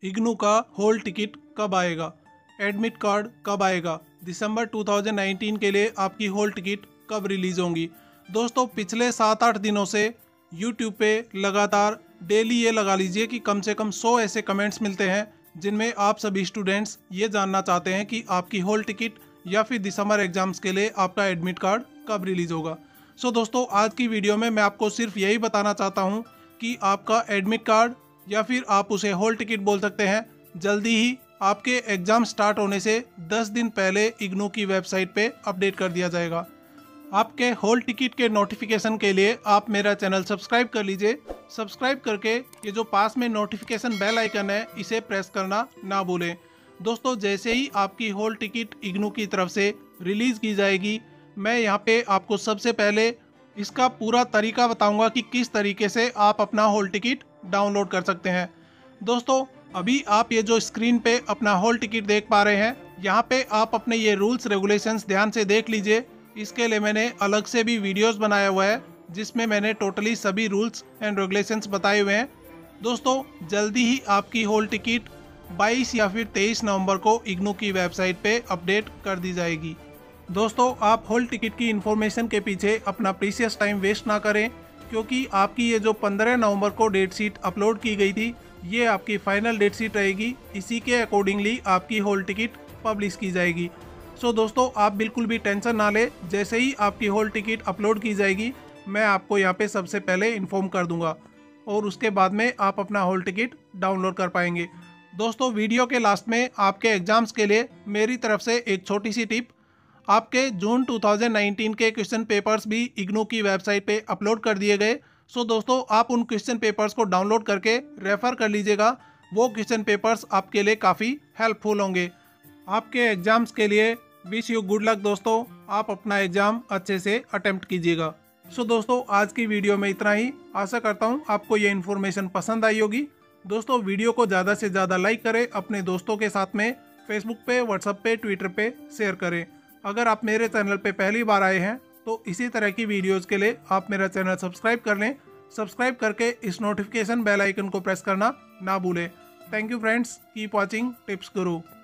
इग्नू का hall ticket कब आएगा, एडमिट कार्ड कब आएगा, दिसंबर 2019 के लिए आपकी हॉल टिकट कब रिलीज होंगी। दोस्तों पिछले 7-8 दिनों से यूट्यूब पे लगातार डेली ये लगा लीजिए कि कम से कम 100 ऐसे कमेंट्स मिलते हैं जिनमें आप सभी स्टूडेंट्स ये जानना चाहते हैं कि आपकी हॉल टिकट या फिर दिसंबर एग्जाम्स के लिए आपका एडमिट कार्ड कब रिलीज होगा। सो दोस्तों आज की वीडियो में मैं आपको सिर्फ यही बताना चाहता हूँ कि आपका एडमिट कार्ड या फिर आप उसे हॉल टिकट बोल सकते हैं, जल्दी ही आपके एग्जाम स्टार्ट होने से 10 दिन पहले इग्नू की वेबसाइट पे अपडेट कर दिया जाएगा। आपके हॉल टिकट के नोटिफिकेशन के लिए आप मेरा चैनल सब्सक्राइब कर लीजिए। सब्सक्राइब करके ये जो पास में नोटिफिकेशन बेल आइकन है इसे प्रेस करना ना भूलें। दोस्तों जैसे ही आपकी हॉल टिकट इग्नू की तरफ से रिलीज़ की जाएगी, मैं यहाँ पे आपको सबसे पहले इसका पूरा तरीका बताऊंगा कि किस तरीके से आप अपना हॉल टिकट डाउनलोड कर सकते हैं। दोस्तों अभी आप ये जो स्क्रीन पे अपना हॉल टिकट देख पा रहे हैं, यहाँ पे आप अपने ये रूल्स रेगुलेशंस ध्यान से देख लीजिए। इसके लिए मैंने अलग से भी वीडियोस बनाया हुआ है जिसमें मैंने टोटली सभी रूल्स एंड रेगुलेशंस बताए हुए हैं। दोस्तों जल्दी ही आपकी हॉल टिकट 22 या फिर 23 नवंबर को इग्नू की वेबसाइट पे अपडेट कर दी जाएगी। दोस्तों आप हॉल टिकट की इन्फॉर्मेशन के पीछे अपना प्रीशियस टाइम वेस्ट ना करें, क्योंकि आपकी ये जो 15 नवंबर को डेट शीट अपलोड की गई थी ये आपकी फाइनल डेट शीट रहेगी। इसी के अकॉर्डिंगली आपकी हॉल टिकट पब्लिश की जाएगी। सो दोस्तों आप बिल्कुल भी टेंशन ना ले, जैसे ही आपकी हॉल टिकट अपलोड की जाएगी मैं आपको यहाँ पे सबसे पहले इन्फॉर्म कर दूंगा और उसके बाद में आप अपना हॉल टिकट डाउनलोड कर पाएंगे। दोस्तों वीडियो के लास्ट में आपके एग्जाम्स के लिए मेरी तरफ से एक छोटी सी टिप, आपके जून 2019 के क्वेश्चन पेपर्स भी इग्नू की वेबसाइट पे अपलोड कर दिए गए। सो दोस्तों आप उन क्वेश्चन पेपर्स को डाउनलोड करके रेफ़र कर लीजिएगा, वो क्वेश्चन पेपर्स आपके लिए काफ़ी हेल्पफुल होंगे। आपके एग्जाम्स के लिए विश यू गुड लक दोस्तों, आप अपना एग्ज़ाम अच्छे से अटेम्प्ट कीजिएगा। सो दोस्तों आज की वीडियो में इतना ही। आशा करता हूँ आपको ये इन्फॉर्मेशन पसंद आई होगी। दोस्तों वीडियो को ज़्यादा से ज़्यादा लाइक करें, अपने दोस्तों के साथ में फेसबुक पे, व्हाट्सएप पे, ट्विटर पे शेयर करें। अगर आप मेरे चैनल पे पहली बार आए हैं तो इसी तरह की वीडियोस के लिए आप मेरा चैनल सब्सक्राइब कर लें। सब्सक्राइब करके इस नोटिफिकेशन बेल आइकन को प्रेस करना ना भूलें। Thank you friends, keep watching tips Guru.